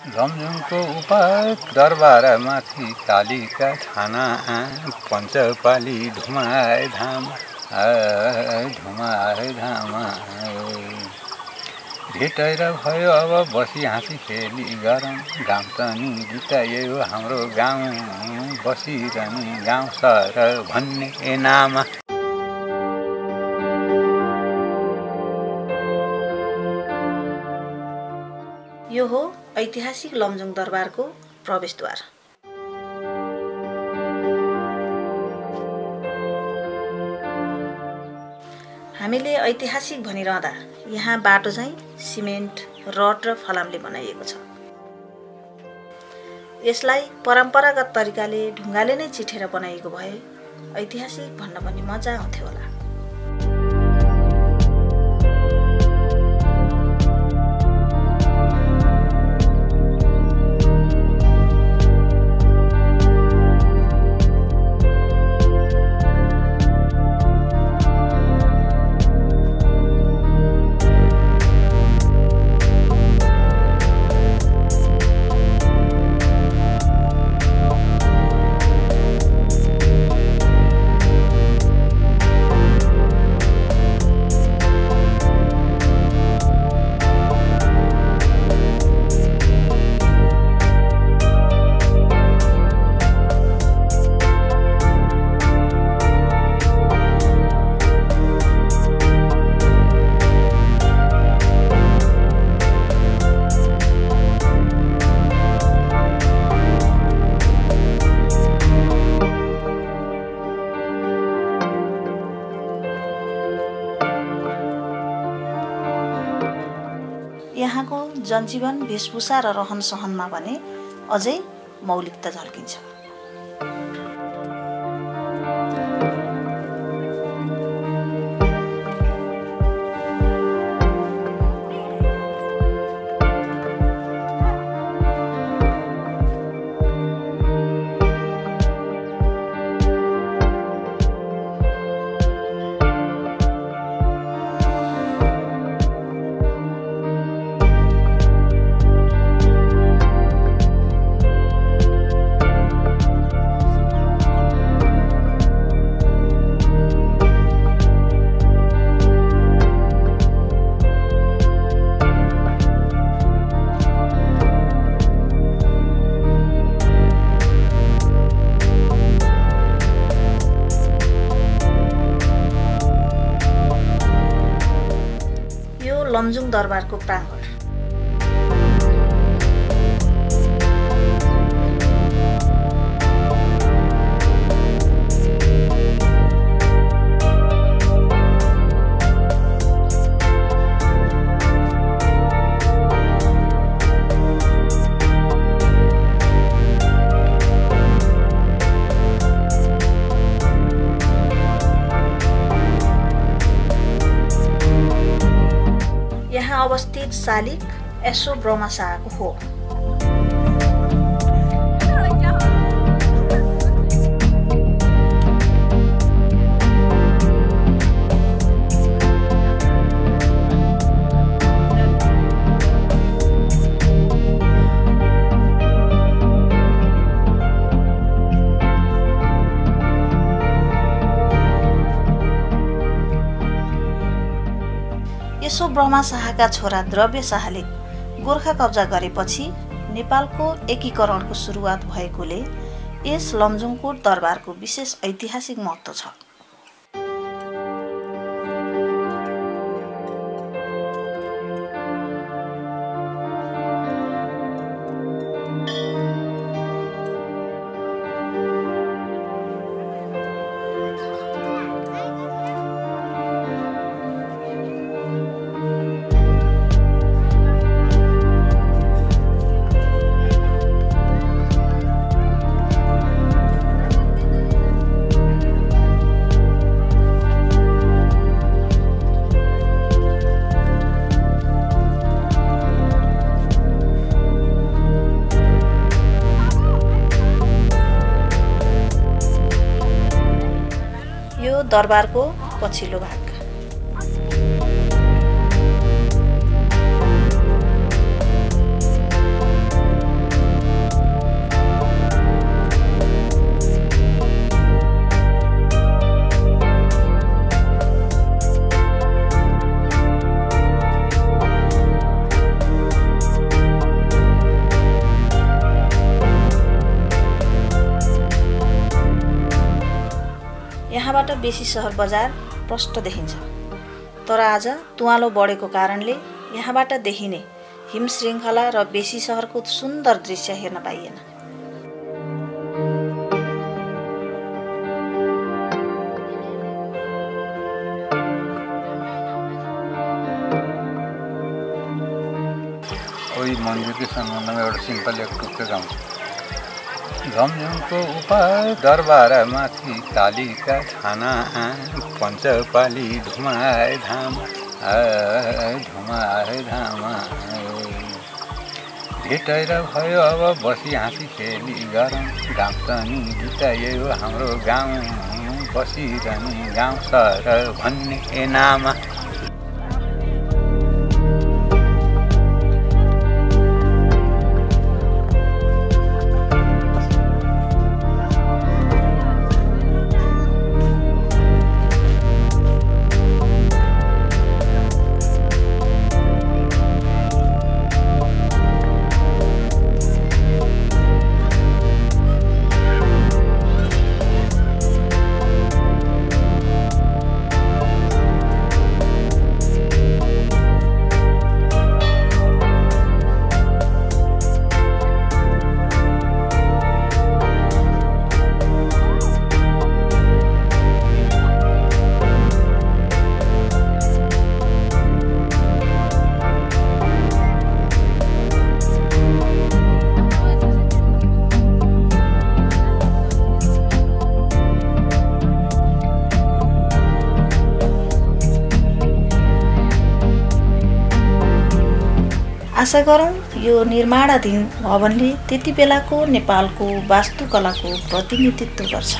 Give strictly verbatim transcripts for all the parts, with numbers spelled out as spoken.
लमजुङको उपाय दरबार माथि कालीका थाना पञ्चपाली धुमाए धाम धुमाए धाम भेटेर भयो अब बसी हाँसी खेली गरौँ गाउँ त नि बितायो हाम्रो गाउँ बसिरहने गाउँ सहर भन्ने नाम। यो हो ऐतिहासिक लमजुङ दरबारको प्रवेशद्वार। हामीले ऐतिहासिक भनिरहँदा यहाँ बाटो चाहिँ सिमेन्ट, रड र फलामले बनाइएको छ। यसलाई परम्परागत तरिकाले ढुङ्गाले नै चिठेर बनाइएको भए ऐतिहासिक भन्न पनि मजा आउँथ्यो होला। यहाँको जनजीवन, वेशभूषा र रहन सहनमा भने अझै मौलिकता झल्किन्छ। लमजुङ दरबारको प्राङ्गण। अवस्थित शालिग यसो ब्रह्मा शाहको हो। यसो ब्रह्मा शाहका छोरा द्रव्य शाहले गोर्खा कब्जा गरेपछि नेपालको एकीकरणको सुरुवात भएकोले यस लमजुङको दरबारको विशेष ऐतिहासिक महत्त्व छ। दरबारको पछिल्लो भाग। यहाँबाट बेसी सहर बजार प्रष्ट देखिन्छ। तर आज तुवालो बढेको कारणले यहाँबाट देखिने हिम श्रृङ्खला र बेसी सहरको सुन्दर दृश्य हेर्न पाइएन। ओइ मन्दिरकै सम्बन्धमा एउटा सिम्पल एक टुक्का गाउँछ। लमजुङको उपाय दरबारमाथि कालीका छाना पञ्चपाली धुमाए धाम धुमाए धाम भेटेर भयो अब बसी हाँसी खेली गरौँ गाउँछन् गीत यही हो हाम्रो गाउँ बसिरहनु गाउँ सहर भन्ने नाम। आशा गरौँ यो निर्माणाधीन भवनले त्यति बेलाको नेपालको वास्तुकलाको प्रतिनिधित्व गर्छ।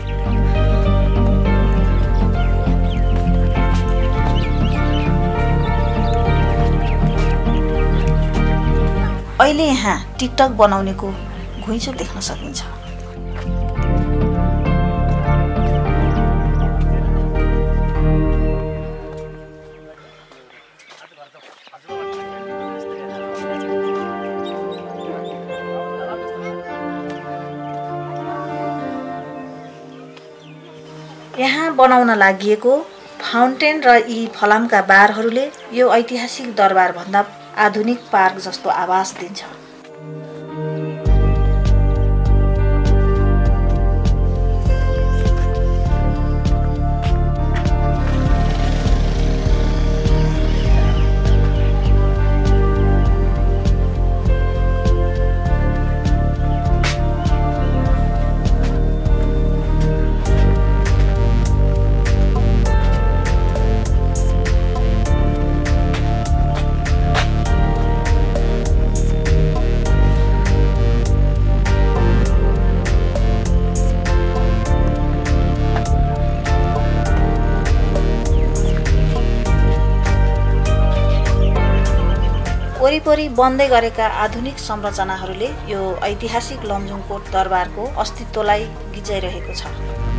अहिले यहाँ टिकटक बनाउनेको घुइँचो देख्न सकिन्छ। यहाँ बनाउन लागिएको फाउन्टेन र यी फलामका बारहरूले यो ऐतिहासिक दरबार भन्दा आधुनिक पार्क जस्तो आभास दिन्छ। वरिपरि बन्दै गरेका आधुनिक संरचनाहरूले यो ऐतिहासिक लमजुङकोट दरबारको अस्तित्वलाई गिचाइरहेको छ।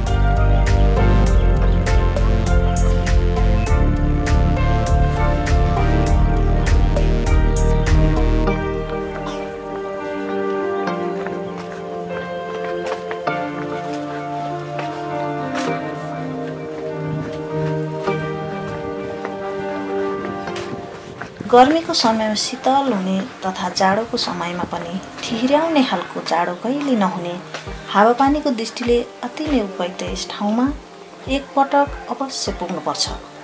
गर्मीको समयमा शीतल हुने तथा जाडोको समयमा पनि ठिहिर्याउने खालको जाडो कहिले नहुने हावापानीको दृष्टिले अति नै उपयुक्त यस ठाउँमा एकपटक अवश्य पुग्नुपर्छ।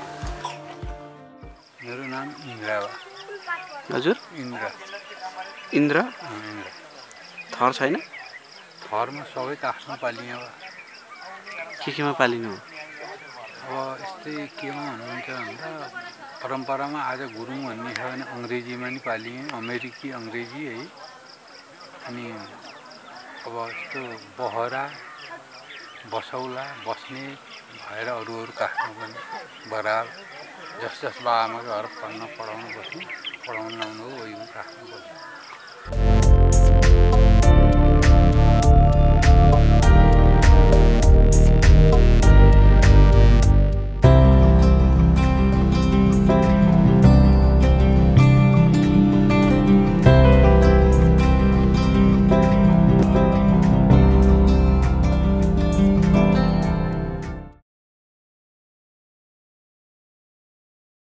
मेरो नाम इन्द्र हो। हजुर इन्द्र इन्द्र इन्द्र थर छैन? थरमा सबै काठमा पालिने हो। के केमा पालिनु हो? अब यस्तै केमा हुनुहुन्छ भन्दा परम्परामा आज गुरुङ भन्ने छ भने अङ्ग्रेजीमा नि पालिने, अमेरिकी अङ्ग्रेजी है। अनि अब यस्तो बहरा बसौला बस्ने भएर अरू अरू काठमा पनि बराल जस जस बाबाआमाको घर पढ्न पढाउनु बस्नु पढाउनु लाउनु हो, वही काठमा बस्नु।